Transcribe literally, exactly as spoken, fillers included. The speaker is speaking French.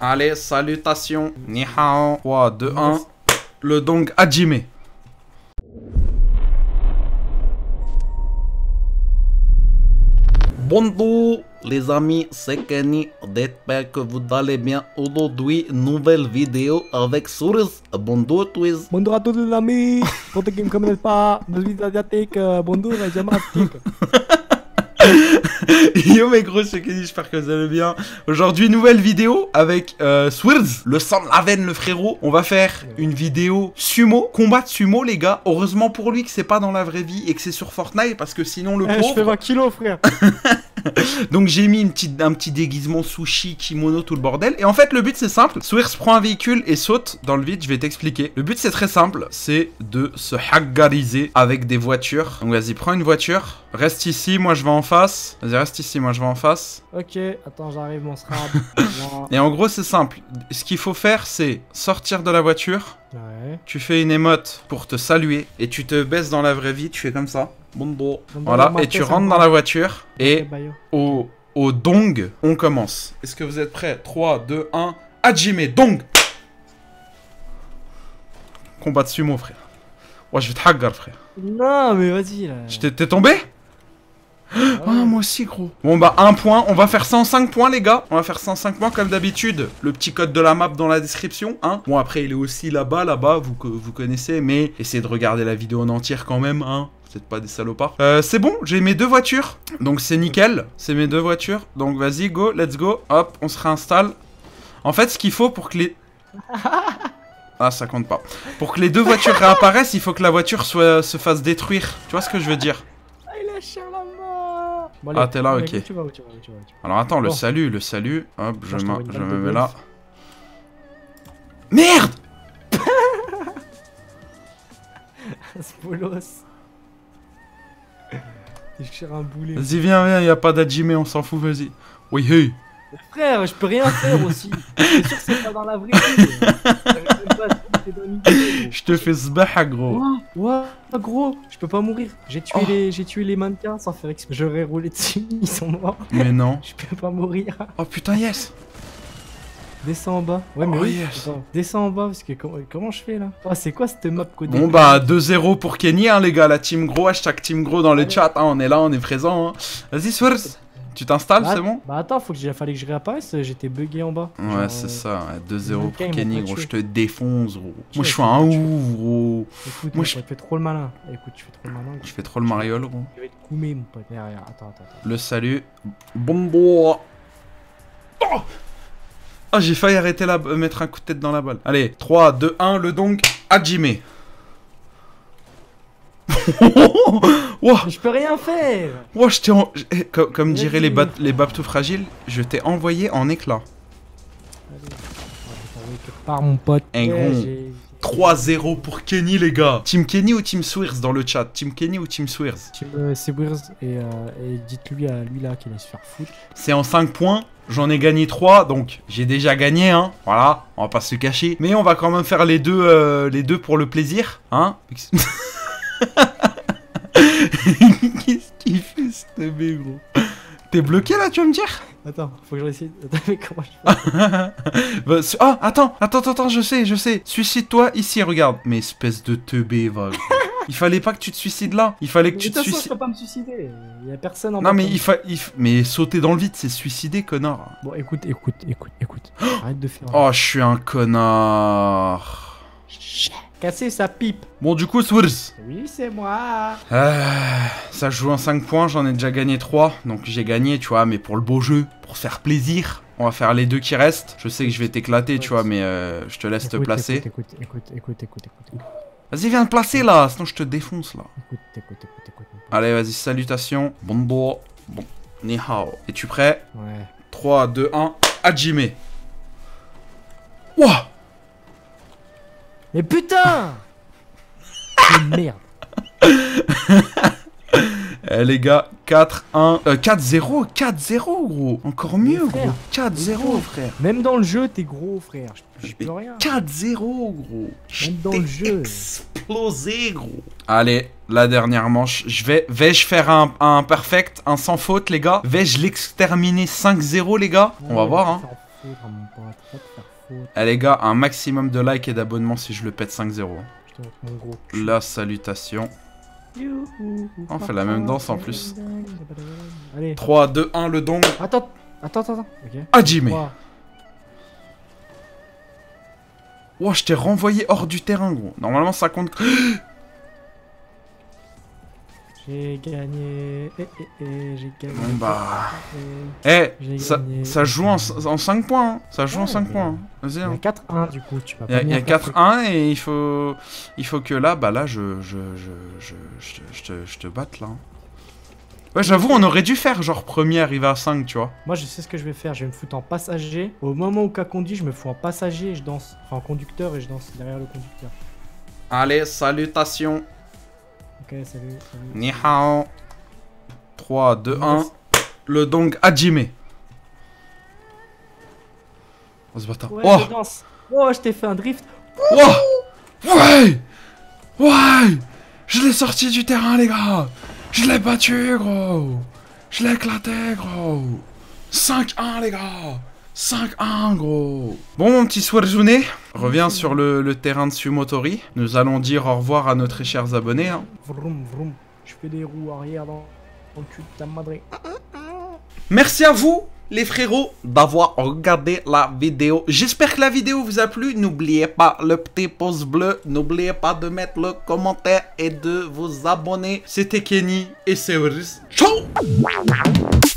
Allez, salutations. Ni hao. trois, deux, un. Le dong Hajime. Bonjour les amis, c'est Kenny. J'espère que vous allez bien. Aujourd'hui, nouvelle vidéo avec Source. Bonjour Twiz. Bonjour à tous les amis. Pour ceux qui ne connaissent pas, je suis asiatique. Bonjour, j'aime asiatique. Yo mes gros, c'est Kenny, j'espère que vous allez bien. Aujourd'hui, nouvelle vidéo avec euh, Swirz, le sang de la veine, le frérot. On va faire une vidéo sumo, combat de sumo les gars. Heureusement pour lui que c'est pas dans la vraie vie et que c'est sur Fortnite parce que sinon le Eh, pauvre... je fais vingt kilos frère. Donc j'ai mis une petite, un petit déguisement sushi, kimono, tout le bordel. Et en fait le but c'est simple, Swirz prend un véhicule et saute dans le vide, je vais t'expliquer. Le but c'est très simple, c'est de se haggariser avec des voitures. Donc vas-y, prends une voiture, reste ici, moi je vais en face. Vas-y, reste ici, moi je vais en face. Ok, attends, j'arrive, mon srab. Et en gros c'est simple, ce qu'il faut faire c'est sortir de la voiture. Ouais. Tu fais une émote pour te saluer et tu te baisses dans la vraie vie, tu fais comme ça. Bonjour. Donc, Voilà, on va et tu marquer rentres ça. dans la voiture et Ok, bayo. au, au dong, on commence. Est-ce que vous êtes prêts? trois, deux, un, Hajime, dong. Combat de sumo, frère. Ouais, je vais te haggar, frère. Non, mais vas-y là. Je t'ai- T'es tombé? Ah, moi aussi, gros. Bon, bah, un point. On va faire cent cinq points, les gars. On va faire cent cinq points, comme d'habitude. Le petit code de la map dans la description, hein. Bon, après, il est aussi là-bas, là-bas, vous, que- vous connaissez. Mais essayez de regarder la vidéo en entière quand même, hein. Vous êtes pas des salopards. Euh, c'est bon, j'ai mes deux voitures. Donc, c'est nickel. C'est mes deux voitures. Donc, vas-y, go, let's go. Hop, on se réinstalle. En fait, ce qu'il faut pour que les... Ah, ça compte pas. Pour que les deux voitures réapparaissent, il faut que la voiture soit, se fasse détruire. Tu vois ce que je veux dire? Ah, il a cher la mort. Bon, Ah, t'es là, allez, ok. où tu vas, où tu vas, où tu vas, où tu vas. Alors attends, le Bon. salut, le salut. Hop, je, Moi, je me- t'envoie une je balle me de mets golf. là. Merde! Spolos. T'es cher un boulet. Vas-y, viens, viens, y a pas d'Hajime, on s'en fout, vas-y. Oui, hey. Frère, je peux rien faire aussi. C'est sûr que c'est pas dans la vraie vie. J'arrive même pas à te dans l'idée, Je te fais sbaha, gros. gros. Ouah, ouah, gros, je peux pas mourir. J'ai tué, Oh. les, j'ai tué les mannequins sans faire exprès. J'aurais roulé dessus, ils sont morts. Mais non. Je peux pas mourir. Oh putain, yes. Descends en bas. Ouais, mais Oh, oui. yes. Attends, descends en bas parce que comment, comment je fais là? Oh, c'est quoi cette map codée? Bon, bah, deux zéro pour Kenny, hein, les gars. La team gros, hashtag team gros dans le Allez. chat. Hein, on est là, on est présent. Hein. Vas-y, Swirz. Tu t'installes, Bah, c'est bon? Bah attends, faut que j'ai fallait que je réapparaisse. J'étais bugué en bas. Ouais, Genre, c'est euh, ça. Ouais, deux zéro les pour gars, ils m'ont Kenny, pas gros. tué. Je te défonce, gros. Tu Moi, vois, je ils suis m'ont un pas tué. ouf, gros. Écoute, Moi, mon je- pote, fais trop le malin. Écoute, tu fais trop le malin. Je fais trop le mariole, gros. Je vais te coumer, mon pote. Derrière, attends, attends, attends. Le salut. Bonjour. Oh, ah, j'ai failli arrêter la... euh, mettre un coup de tête dans la balle. Allez, trois, deux, un, le dong Hajime. Wow, Mais je peux rien faire. wow, je t'ai en... eh, Comme, comme diraient les, Vas-y. bat... les babtou fragiles, je t'ai envoyé en éclat. Allez. Oh, je vais t'envoyer quelque part, mon pote. Un Ouais, gros. j'ai- trois zéro pour Kenny, les gars. Team Kenny ou Team Swirz dans le chat? Team Kenny ou Team Swirz? Tu me- C'est Wirz et, euh, et dites-lui à lui là qu'il va se faire foutre. C'est en cinq points. J'en ai gagné trois, donc j'ai déjà gagné, hein. Voilà, on va pas se cacher. Mais on va quand même faire les deux, euh, les deux pour le plaisir, hein. Qu'est-ce qu'il fait, ce teubé, gros? T'es bloqué là, tu vas me dire? Attends, faut que je réessaye. Attends, mais comment je fais? Bah, su- oh, attends, attends, attends, attends, je sais, je sais. Suicide-toi ici, regarde. Mais espèce de teubé, va. gros. Il fallait pas que tu te suicides là. Il fallait que Mais tu de te toute façon, je suicides. peux pas me suicider. Il y a personne en Non, bas mais comme il moi. fa... il f- mais sauter dans le vide, c'est suicider, connard. Bon, écoute, écoute, écoute, écoute. Arrête de faire. Oh, je suis un connard. Casser sa pipe. Bon, du coup, Swirz. Oui, c'est moi. Euh, ça joue en cinq points, j'en ai déjà gagné trois. Donc j'ai gagné, tu vois, mais pour le beau jeu, pour se faire plaisir. On va faire les deux qui restent. Je sais que je vais t'éclater, tu vois, mais euh, je te laisse te Écoute, placer. Écoute, écoute, écoute, écoute, écoute, écoute. Vas-y, viens te placer là, sinon je te défonce là. Écoute, écoute, écoute, écoute. mon pote. Allez, vas-y, salutations. Bonjour. Bon, ni hao. Es-tu prêt? Ouais. trois, deux, un, Hajime. Wouah. Mais putain. Mais merde. Eh les gars, quatre un, euh, quatre zéro, quatre zéro gros. Encore Mais mieux frère, gros. quatre zéro gros. frère. Même dans le jeu, t'es gros, frère. Je, je Mais peux rien. quatre zéro gros. Je Même dans t'ai le jeu. explosé gros. Allez, la dernière manche. Je vais, vais-je faire un, un perfect, un sans faute les gars? Vais-je l'exterminer cinq zéro les gars? On va Ouais, voir hein. faire foutre, mon pote. Va te faire foutre. Eh les gars, un maximum de likes et d'abonnements si je le pète cinq zéro. Je te montre mon gros cul. La salutation. On fait la même danse en plus. Allez. trois, deux, un, le dong. Attends, attends, attends. attends. Ok. Hajime. trois. Wow, je t'ai renvoyé hors du terrain, gros. Normalement, ça compte. J'ai gagné. Eh, eh, eh, j'ai gagné. Bon, bah. Eh, Eh, ça, ça joue en, en cinq points. Hein. Ça joue ouais, en cinq mais... points. Vas-y. Il y hein. a quatre un du coup, tu vas Il y a, pas il y a venir quatre un et il faut, il faut que là, bah là, je, je, je, je, je, te- je te, je te batte là. Ouais, j'avoue, on aurait dû faire genre premier arrivé à cinq, tu vois. Moi, je sais ce que je vais faire. Je vais me foutre en passager. Au moment où K conduit, je me fous en passager et je danse. Enfin, en conducteur et je danse derrière le conducteur. Allez, salutations. Ok, salut. salut. Ni hao. trois, deux, un. Le dong Hajime. On se bat. Ouais, Oh, je danse. Oh, je t'ai fait un drift. oh, ouais, ouais. Je l'ai sorti du terrain, les gars. Je l'ai battu, gros. Je l'ai éclaté, gros. cinq un, les gars. cinq un, gros. Bon, mon petit Swarzune, reviens sur le, le terrain de Sumotori. Nous allons dire au revoir à nos très chers abonnés. Hein. Vroom, vroom. Je fais des roues arrière dans, dans le cul de ta madre. Merci à vous, les frérots, d'avoir regardé la vidéo. J'espère que la vidéo vous a plu. N'oubliez pas le petit pouce bleu. N'oubliez pas de mettre le commentaire et de vous abonner. C'était Kenny et c'est Ciao.